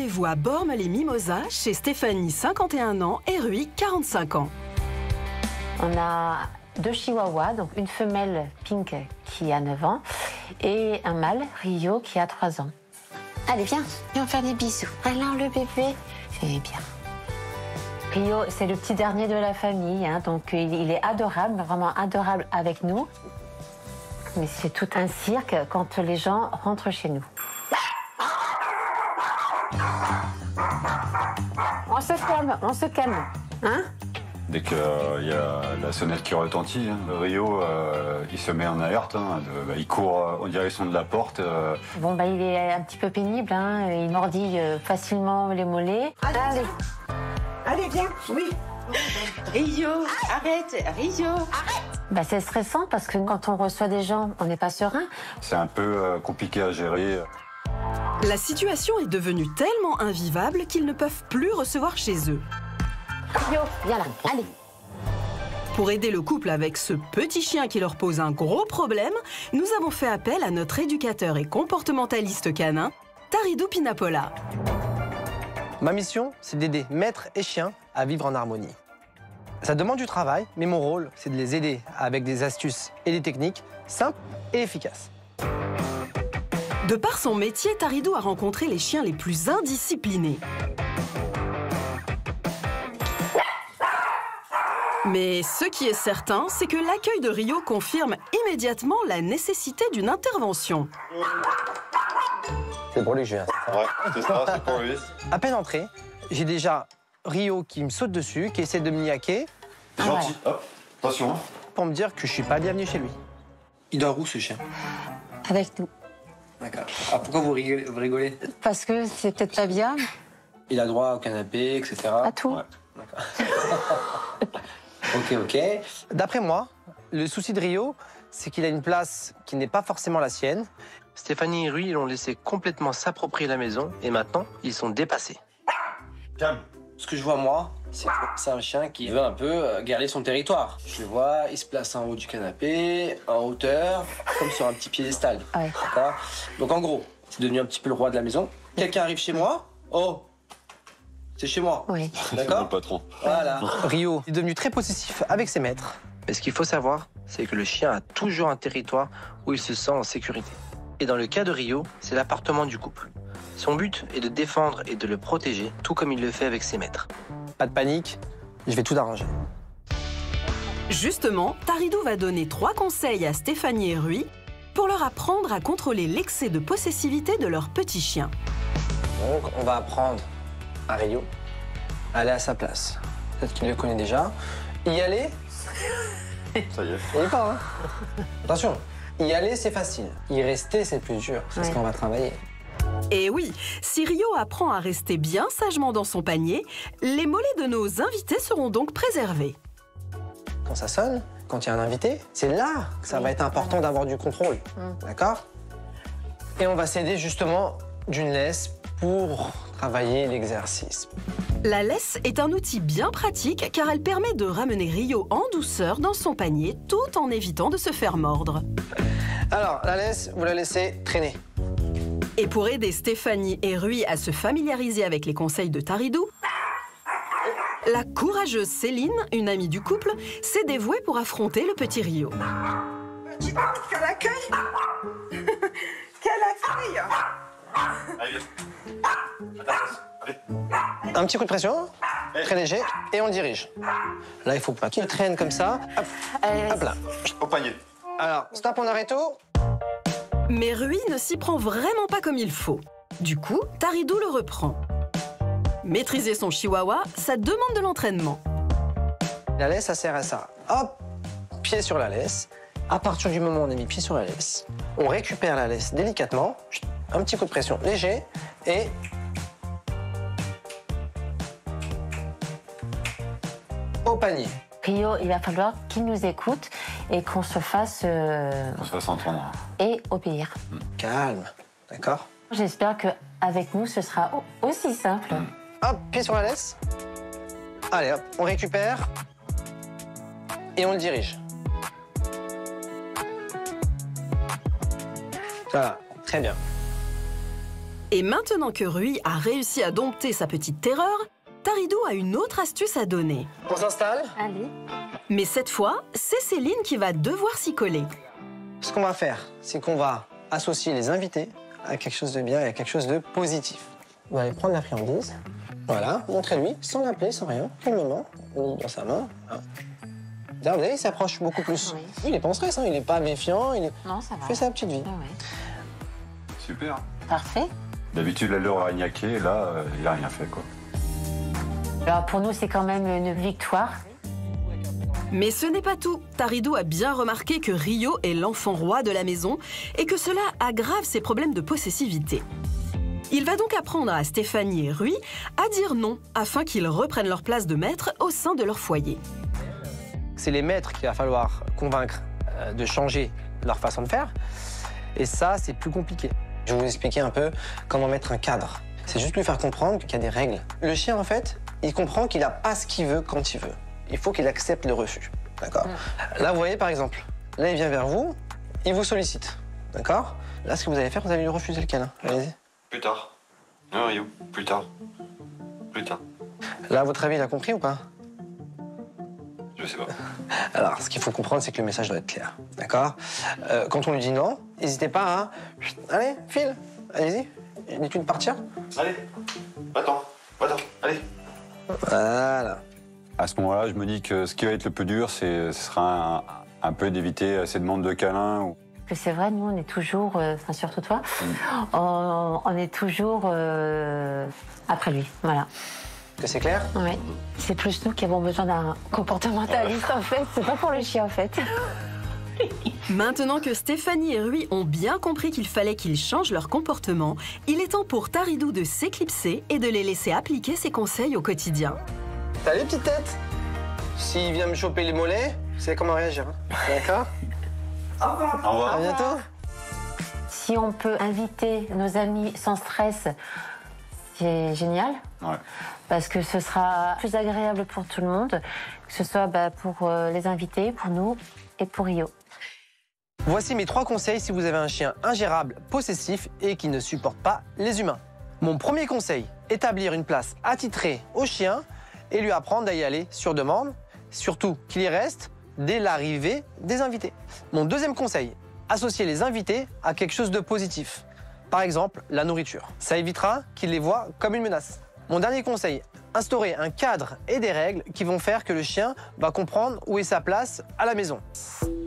rendez-vous à Bormes-les-Mimosas chez Stéphanie, 51 ans, et Rui, 45 ans. On a 2 chihuahuas, donc une femelle Pink qui a 9 ans et un mâle, Rio, qui a 3 ans. Allez, viens, viens faire des bisous. Alors le bébé, c'est bien. Rio, c'est le petit dernier de la famille, hein, donc il est adorable, vraiment adorable avec nous. Mais c'est tout un cirque quand les gens rentrent chez nous. On se calme, hein? Dès qu'il y a la sonnette qui retentit, hein, Rio, il se met en alerte, hein, il court en direction de la porte. Bon, bah, il est un petit peu pénible, hein, il mordit facilement les mollets. Allez. Allez, viens, oui. Rio, arrête, Rio, arrête. Bah, c'est stressant parce que quand on reçoit des gens, on n'est pas serein. C'est un peu compliqué à gérer. La situation est devenue tellement invivable qu'ils ne peuvent plus recevoir chez eux. Rio, viens là, allez. Pour aider le couple avec ce petit chien qui leur pose un gros problème, nous avons fait appel à notre éducateur et comportementaliste canin, Taridou Pinapola. Ma mission, c'est d'aider maître et chien à vivre en harmonie. Ça demande du travail, mais mon rôle, c'est de les aider avec des astuces et des techniques simples et efficaces. De par son métier, Taridou a rencontré les chiens les plus indisciplinés. Mais ce qui est certain, c'est que l'accueil de Rio confirme immédiatement la nécessité d'une intervention. C'est pour lui que je viens. Ouais, c'est ça, c'est pour lui. À peine entré, j'ai déjà Rio qui me saute dessus, qui essaie de me niaquer. Gentil. Hop, attention. Pour me dire que je suis pas bienvenu chez lui. Il dort où, ce chien? Avec nous. D'accord. Ah, pourquoi vous rigolez? Parce que c'est peut-être pas bien. Il a droit au canapé, etc. À tout. Ouais. D'accord. Ok. D'après moi, le souci de Rio, c'est qu'il a une place qui n'est pas forcément la sienne. Stéphanie et Rui l'ont laissé complètement s'approprier la maison et maintenant, ils sont dépassés. Calme. Ce que je vois, moi, c'est un chien qui veut un peu garder son territoire. Je le vois, il se place en haut du canapé, en hauteur, comme sur un petit piédestal. Ouais. D'accord. Donc en gros, c'est devenu un petit peu le roi de la maison. Quelqu'un arrive chez moi, oh, c'est chez moi. Oui. C'est D'accord. le patron. Voilà. Rio est devenu très possessif avec ses maîtres. Mais ce qu'il faut savoir, c'est que le chien a toujours un territoire où il se sent en sécurité. Et dans le cas de Rio, c'est l'appartement du couple. Son but est de défendre et de le protéger, tout comme il le fait avec ses maîtres. Pas de panique, je vais tout arranger. Justement, Taridou va donner 3 conseils à Stéphanie et Rui pour leur apprendre à contrôler l'excès de possessivité de leur petit chien. Donc, on va apprendre à Rio à aller à sa place. Peut-être qu'il le connaît déjà. Y aller, Ça y est. il est pas, hein. Attention, y aller, c'est facile. Y rester, c'est plus dur. C'est ce Ouais. qu'on va travailler. Et oui, si Rio apprend à rester bien sagement dans son panier, les mollets de nos invités seront donc préservés. Quand ça sonne, quand il y a un invité, c'est là que ça va être important d'avoir du contrôle. D'accord? Et on va s'aider justement d'une laisse pour travailler l'exercice. La laisse est un outil bien pratique car elle permet de ramener Rio en douceur dans son panier tout en évitant de se faire mordre. Alors, la laisse, vous la laissez traîner. Et pour aider Stéphanie et Rui à se familiariser avec les conseils de Taridou, la courageuse Céline, une amie du couple, s'est dévouée pour affronter le petit Rio. Dis donc, quel accueil. Quel accueil. Allez. Un petit coup de pression, très léger, et on le dirige. Là, il faut pas qu'il traîne comme ça. Hop, hop là. Au panier. Alors, stop, on arrête tout. Mais Rui ne s'y prend vraiment pas comme il faut. Du coup, Taridou le reprend. Maîtriser son chihuahua, ça demande de l'entraînement. La laisse, ça sert à ça. Hop, pied sur la laisse. À partir du moment où on a mis pied sur la laisse, on récupère la laisse délicatement. Un petit coup de pression léger et... au panier. Rio, il va falloir qu'il nous écoute et qu'on se fasse On se fasse entendre. et obéir. Calme, d'accord? J'espère qu'avec nous, ce sera aussi simple. Hop, pied sur la laisse. Allez, hop, on récupère. Et on le dirige. Voilà, très bien. Et maintenant que Rui a réussi à dompter sa petite terreur, Taridou a une autre astuce à donner. On s'installe. Allez. Mais cette fois, c'est Céline qui va devoir s'y coller. Ce qu'on va faire, c'est qu'on va associer les invités à quelque chose de bien et à quelque chose de positif. Vous allez prendre la friandise. Voilà, montrez-lui, sans l'appeler, sans rien, calmement, dans sa main. Hein. Vous voyez, il s'approche beaucoup plus. Oui. Il n'est pas en stress, hein, il n'est pas méfiant, il Non, ça va. fait sa petite vie. Ah ouais. Super. Parfait. D'habitude, la leur a gnaqué, là, il a rien fait, quoi. Alors pour nous, c'est quand même une victoire. Mais ce n'est pas tout. Taridou a bien remarqué que Rio est l'enfant roi de la maison et que cela aggrave ses problèmes de possessivité. Il va donc apprendre à Stéphanie et Rui à dire non afin qu'ils reprennent leur place de maître au sein de leur foyer. C'est les maîtres qu'il va falloir convaincre de changer leur façon de faire. Et ça, c'est plus compliqué. Je vais vous expliquer un peu comment mettre un cadre. C'est juste lui faire comprendre qu'il y a des règles. Le chien, en fait, il comprend qu'il n'a pas ce qu'il veut quand il veut. Il faut qu'il accepte le refus. D'accord ? Là, vous voyez, par exemple, là, il vient vers vous, il vous sollicite. D'accord ? Là, ce que vous allez faire, vous allez lui refuser le câlin. Allez-y. Plus tard. Non, Rio, plus tard. Plus tard. Là, à votre avis, il a compris ou pas ? Je sais pas. Alors, ce qu'il faut comprendre, c'est que le message doit être clair. D'accord ? Quand on lui dit non, n'hésitez pas à... Allez, file, allez-y. Dites-lui de partir. Allez, va-t'en, allez. Voilà. À ce moment-là, je me dis que ce qui va être le plus dur, ce sera un peu d'éviter ces demandes de câlins. Que c'est vrai, nous, on est toujours, enfin surtout toi, on est toujours après lui, voilà. Que c'est clair ? Oui. C'est plus nous qui avons besoin d'un comportementaliste, en fait. C'est pas pour le chien, en fait. Maintenant que Stéphanie et Rui ont bien compris qu'il fallait qu'ils changent leur comportement, il est temps pour Taridou de s'éclipser et de les laisser appliquer ses conseils au quotidien. Salut, petite tête. S'il vient me choper les mollets, vous savez comment réagir. Hein. D'accord ? Au revoir. À bientôt. Si on peut inviter nos amis sans stress, c'est génial. Ouais. Parce que ce sera plus agréable pour tout le monde, que ce soit pour les invités, pour nous et pour Rio. Voici mes 3 conseils si vous avez un chien ingérable, possessif et qui ne supporte pas les humains. Mon premier conseil, établir une place attitrée au chien et lui apprendre à y aller sur demande, surtout qu'il y reste dès l'arrivée des invités. Mon deuxième conseil, associer les invités à quelque chose de positif. Par exemple, la nourriture. Ça évitera qu'ils les voient comme une menace. Mon dernier conseil, instaurer un cadre et des règles qui vont faire que le chien va comprendre où est sa place à la maison.